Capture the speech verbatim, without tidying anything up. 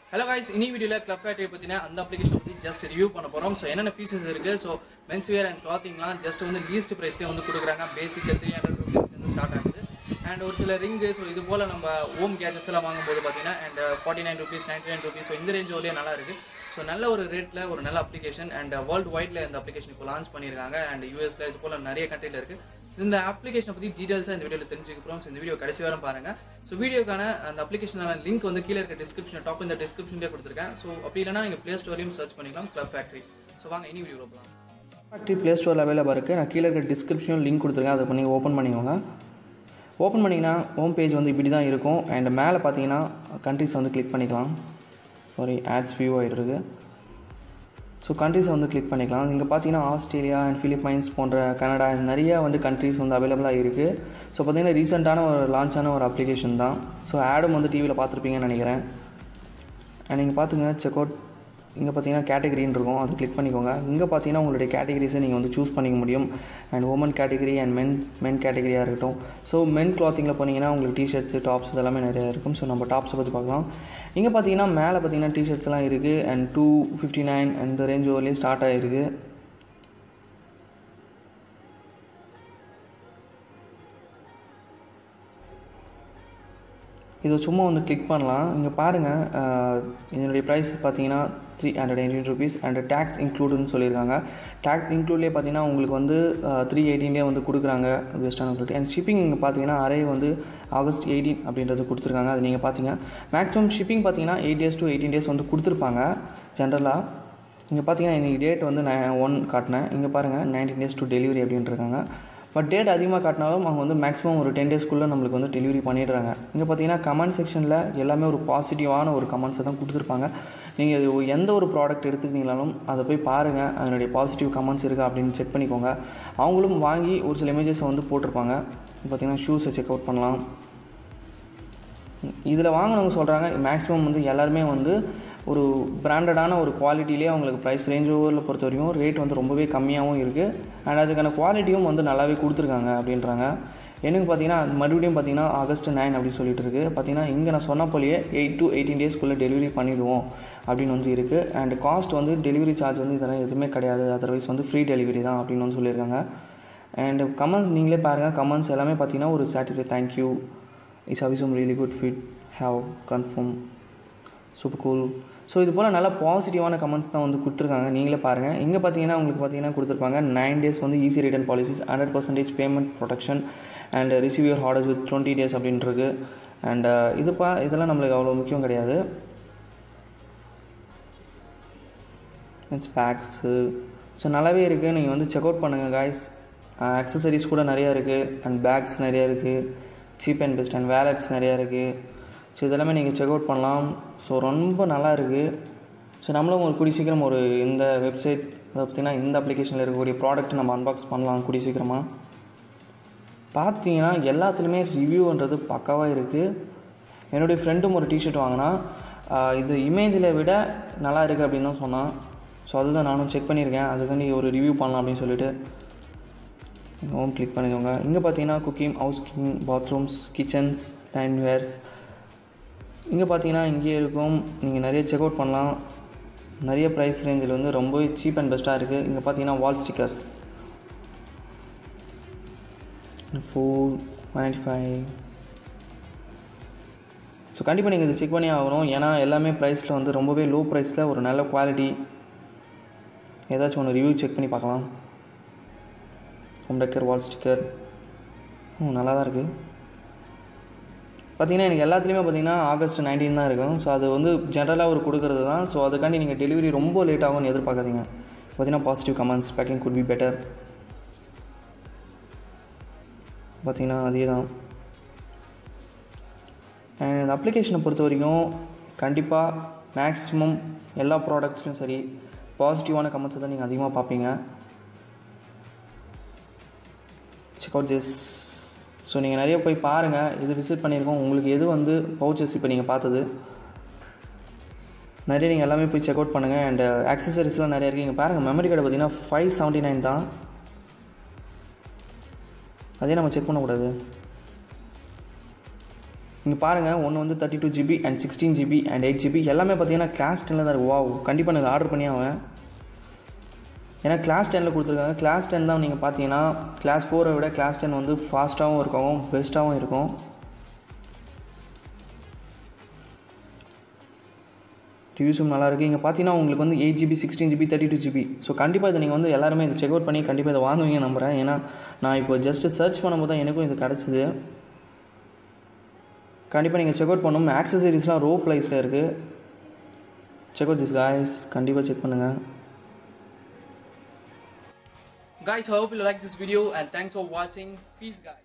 Hello guys, in this video la Club Factory pathina and application pathi just review panna porom. So enna features irukku, so menswear and clothing la just on the least price la vandu kudukranga, basic three hundred rupees la start agudhu. And or sila ring, so idu pola namba home gadgets la vaangumbodhu pathina and uh, forty-nine rupees, ninety-nine rupees, so in the range ole nalla irukku. So nalla oru rate la oru nalla application and uh, worldwide la indha application ipo launch panniranga and U S la idu pola nariya country la irukku. இந்த அப்ளிகேஷனை பற்றி டீடைல்ஸாக இந்த வீடியோவில் தெரிஞ்சுக்கிறோம். So இந்த video கடைசி வாரம் பாருங்கள். ஸோ வீடியோக்கான அந்த அப்ளிகேஷனான லிங்க் வந்து கீழே இருக்க டிஸ்கிரிப்ஷன் டாப் இந்த டிஸ்கிரிப்ஷன்லேயே கொடுத்துருக்கேன். ஸோ அப்படி இல்லைனா நீங்கள் ப்ளே ஸ்டோர்லையும் சர்ச் பண்ணிக்கலாம் கிளப் ஃபேக்ட்ரி. ஸோ வாங்க இனி வீடியோ போகலாம். ஃபேக்ட்ரி ப்ளே ஸ்டோரில் அவைலபிளாக இருக்குது. நான் கீழே இருக்க டிஸ்கிரிப்ஷனில் லிங்க் கொடுத்துருக்கேன். அதை பண்ணி ஓப்பன் பண்ணிக்கோங்க. ஓப்பன் பண்ணிங்கன்னா ஹோம் பேஜ் வந்து இப்படி தான் இருக்கும். அண்ட் மேலே பார்த்தீங்கன்னா கண்ட்ரிஸ் வந்து கிளிக் பண்ணிக்கலாம். சாரி ஆட்ஸ் வியூ ஆகிட்டு இருக்குது. ஸோ கண்ட்ரிஸை வந்து கிளிக் பண்ணிக்கலாம். இங்கே பார்த்தீங்கன்னா ஆஸ்திரேலியா அண்ட் ஃபிலிப்பைன்ஸ் போன்ற கனடா நிறையா வந்து கண்ட்ரிஸ் வந்து அவைலபிளாக இருக்குது. ஸோ பார்த்தீங்கன்னா ரீசெண்டான ஒரு லான்ச்சான ஒரு அப்ளிகேஷன் தான். ஸோ ஆடும் வந்து டிவியில் பார்த்துருப்பீங்கன்னு நினைக்கிறேன். அண்ட் நீங்கள் பார்த்துங்க செக் அவுட். இங்கே பார்த்தீங்கன்னா கேட்டகரின்னு இருக்கும், அது கிளிக் பண்ணிக்கோங்க. இங்கே பார்த்தீங்கன்னா உங்களுடைய கேட்டகரிஸை நீங்கள் வந்து சூஸ் பண்ணிக்க முடியும். And women category and men men கேட்டகரியாக இருக்கட்டும். ஸோ மென் கிளாத்திங்கில் போனீங்கன்னா உங்களுக்கு டிஷர்ட்ஸு டாப்ஸ் இதெல்லாமே நிறையா இருக்கும். ஸோ நம்ம டாப்ஸை பற்றி பார்க்கலாம். இங்கே பார்த்தீங்கன்னா மேலே பார்த்தீங்கன்னா டிஷர்ட்ஸ்லாம் இருக்குது அண்ட் டூ ஃபிஃப்டி நைன் அந்த ரேஞ்ச் ஓவர்லேயே ஸ்டார்ட் ஆகிருக்கு. இது சும்மா வந்து கிளிக் பண்ணலாம். இங்கே பாருங்கள், இதனுடைய ப்ரைஸ் பார்த்தீங்கன்னா three hundred eighteen rupees and tax இன்க்ளூடுன்னு சொல்லியிருக்காங்க. டேக்ஸ் இன்க்ளூட்லேயே பார்த்தீங்கன்னா உங்களுக்கு வந்து த்ரீ எயிட்டீன்லேயே வந்து கொடுக்குறாங்க வெஸ்டர்ன் குவாலிட்டி. அண்ட் ஷிப்பிங் இங்கே பார்த்தீங்கன்னா அரே வந்து ஆகஸ்ட் எயிட்டீன் அப்படின்றது கொடுத்துருக்காங்க. அது நீங்கள் பார்த்தீங்க மேக்ஸிமம் ஷிப்பிங் பார்த்தீங்கன்னா eight days to eighteen days வந்து கொடுத்துருப்பாங்க ஜென்ரலாக. இங்கே பார்த்தீங்கன்னா இன்றைக்கி டேட் வந்து நான் ஒன் காட்டினேன். இங்கே பாருங்கள் நைன்டீன் டேஸ் டு டெலிவரி அப்படின்ட்டுருக்காங்க. பட் டேட் அதிகமாக காட்டினாலும் அவங்க வந்து மேக்ஸிமம் ஒரு டென் டேஸ்க்குள்ளே நம்மளுக்கு வந்து டெலிவரி பண்ணிடுறாங்க. இங்கே பார்த்தீங்கன்னா கமெண்ட் செக்ஷனில் எல்லாமே ஒரு பாசிட்டிவான ஒரு கமெண்ட்ஸை தான் கொடுத்துருப்பாங்க. நீங்கள் எந்த ஒரு ப்ராடக்ட் எடுத்துக்கிட்டீங்கனாலும் அதை போய் பாருங்கள், அதனுடைய பாசிட்டிவ் கமெண்ட்ஸ் இருக்கா அப்படின்னு செக் பண்ணிக்கோங்க. அவங்களும் வாங்கி ஒரு சில இமேஜஸை வந்து போட்டிருப்பாங்க. பார்த்தீங்கன்னா ஷூஸை செக் அவுட் பண்ணலாம். இதில் வாங்கினவங்க சொல்கிறாங்க மேக்ஸிமம் வந்து எல்லாருமே வந்து ஒரு பிராண்டடான ஒரு குவாலிட்டியிலே அவங்களுக்கு ப்ரைஸ் ரேஞ்ச் ஓவரில் பொறுத்த வரைக்கும் ரேட் வந்து ரொம்பவே கம்மியாகவும் இருக்குது. அண்ட் அதுக்கான குவாலிட்டியும் வந்து நல்லாவே கொடுத்துருக்காங்க அப்படின்றாங்க. எனக்கு பார்த்தீங்கன்னா மறுபடியும் பார்த்தீங்கன்னா ஆகஸ்ட் நைன் அப்படின்னு சொல்லிட்டு இருக்குது. பார்த்தீங்கன்னா இங்கே நான் சொன்ன போலியே எயிட் டு எயிட்டீன் டேஸ்க்குள்ளே டெலிவரி பண்ணிவிடுவோம் அப்படின்னு வந்து இருக்குது. அண்ட் காஸ்ட் வந்து டெலிவரி சார்ஜ் வந்து இதெல்லாம் எதுவுமே கிடையாது, அதர்வைஸ் வந்து ஃப்ரீ டெலிவரி தான் அப்படின்னு வந்து சொல்லியிருக்காங்க. அண்ட் கமெண்ட்ஸ் நீங்களே பாருங்கள், கமெண்ட்ஸ் எல்லாமே பார்த்தீங்கன்னா ஒரு satisfy thank you is awesome really good fit have confirm super cool. So இது போல் நல்லா பாசிட்டிவான கமெண்ட்ஸ் தான் வந்து கொடுத்துருக்காங்க. நீங்களே பாருங்கள். இங்கே பார்த்தீங்கன்னா உங்களுக்கு பார்த்தீங்கன்னா கொடுத்துருப்பாங்க நைன் டேஸ் வந்து easy return policies, hundred percentage payment protection and receive your orders with twenty days அப்படின்றது. அண்ட் இதுப்பா இதெல்லாம் நம்மளுக்கு அவ்வளோ முக்கியம் கிடையாது. இட்ஸ் பேக்ஸு ஸோ நல்லாவே இருக்குது. நீங்கள் வந்து செக் அவுட் பண்ணுங்கள் காய்ஸ். அக்சசரிஸ் கூட நிறையா இருக்குது அண்ட் பேக்ஸ் நிறையா இருக்குது, cheap and best and wallets நிறையா இருக்குது. ஸோ இதெல்லாமே நீங்கள் செக் அவுட் பண்ணலாம். ஸோ ரொம்ப நல்லா இருக்குது. ஸோ நம்மளும் ஒரு கூடிய சீக்கிரம் ஒரு இந்த வெப்சைட் அதை பார்த்திங்கன்னா இந்த அப்ளிகேஷனில் இருக்கக்கூடிய ப்ராடக்ட் நம்ம அன்பாக்ஸ் பண்ணலாம் கூடிய சீக்கிரமாக. பார்த்தீங்கன்னா எல்லாத்துலேயுமே ரிவ்யூன்றது பக்காவாக இருக்குது. என்னுடைய ஃப்ரெண்டும் ஒரு டிஷர்ட் வாங்கினா இது இமேஜில் விட நல்லா இருக்குது அப்படின்னு தான் சொன்னான். ஸோ அதுதான் நானும் செக் பண்ணியிருக்கேன். அதுக்காண்டி ஒரு ரிவ்யூ பண்ணலாம் அப்படின்னு சொல்லிட்டு ஹோம் கிளிக் பண்ணிக்கோங்க. இங்கே பார்த்தீங்கன்னா cooking, housekeeping, bathrooms, kitchens, dinnerwares இங்கே பார்த்தீங்கன்னா இங்கேயே இருக்கும். நீங்கள் நிறைய செக் அவுட் பண்ணலாம். நிறைய ப்ரைஸ் ரேஞ்சில் வந்து ரொம்பவே சீப் அண்ட் பெஸ்ட்டாக இருக்குது. இங்கே பார்த்தீங்கன்னா wall stickers four ninety five. So கண்டிப்பாக நீங்கள் இதை செக் பண்ணி ஆகணும். ஏன்னா எல்லாமே ப்ரைஸில் வந்து ரொம்பவே லோ ப்ரைஸில் ஒரு நல்ல குவாலிட்டி. ஏதாச்சும் ஒன்று ரிவ்யூ செக் பண்ணி பார்க்கலாம். ஹோம் டெக்கர் வால் ஸ்டிக்கர் நல்லா தான் இருக்குது. பார்த்தீங்கன்னா எனக்கு எல்லாத்துலேயுமே பார்த்தீங்கன்னா ஆகஸ்ட் நைன்டீன் தான் இருக்கும். ஸோ அது வந்து ஜென்ரலாக ஒரு கொடுக்குறது தான். ஸோ அதுக்காண்டி நீங்கள் டெலிவரி ரொம்ப லேட் ஆகும்னு எதிர்பார்க்காதீங்க. பார்த்தீங்கன்னா positive comments, packing good be better. பார்த்தீங்கன்னா அதே தான். அண்ட் இந்த அப்ளிகேஷனை பொறுத்த வரைக்கும் கண்டிப்பாக மேக்ஸிமம் எல்லா ப்ராடக்ட்ஸ்லையும் சரி பாசிட்டிவான கமெண்ட்ஸை தான் நீங்கள் அதிகமாக பார்ப்பீங்க. Check out this. ஸோ நீங்கள் நிறைய போய் பாருங்கள், இது விசிட் பண்ணியிருக்கோம். உங்களுக்கு எது வந்து பவுச்சஸ் இப்போ நீங்கள் பார்த்தது நிறைய நீங்கள் எல்லாமே போய் செக் அவுட் பண்ணுங்கள். அண்ட் ஆக்சசரிஸ்லாம் நிறையா இருக்குது. இங்கே பாருங்கள் மெமரி கார்டு பார்த்தீங்கன்னா ஃபைவ் செவன்ட்டி நைன் தான். அதே நம்ம செக் பண்ணக்கூடாது. இங்கே பாருங்கள், ஒன்று வந்து thirty two GB and sixteen GB and eight GB எல்லாமே பார்த்தீங்கன்னா கிளாஸ் டென்னில் தான் இருக்குது. வாவ், கண்டிப்பாக எனக்கு ஆர்டர் பண்ணி ஆவேன். ஏன்னா கிளாஸ் டென்னில் கொடுத்துருக்காங்க. கிளாஸ் டென் தான் நீங்கள் பார்த்தீங்கன்னா கிளாஸ் ஃபோரை விட கிளாஸ் டென் வந்து ஃபாஸ்ட்டாகவும் இருக்கும், பெஸ்ட்டாகவும் இருக்கும். ரிவ்யூஸும் நல்லாயிருக்கு. இங்கே பார்த்தீங்கன்னா உங்களுக்கு வந்து eight GB sixteen GB thirty two GB so கண்டிப்பாக இதை நீங்கள் வந்து எல்லாருமே இதை செக் அவுட் பண்ணி கண்டிப்பாக இதை வாங்குவீங்க நம்புகிறேன். ஏன்னா நான் இப்போ ஜஸ்ட்டு சர்ச் பண்ணும்போது தான் எனக்கும் இது கிடச்சிது. கண்டிப்பாக நீங்கள் செக் அவுட் பண்ணணும். ஆக்சசரிஸ்லாம் ரோ ப்ரைஸில் இருக்குது. செக் அவுட் திஸ் காய்ஸ், கண்டிப்பாக செக் பண்ணுங்கள். Guys, I hope you like this video and thanks for watching. Peace guys.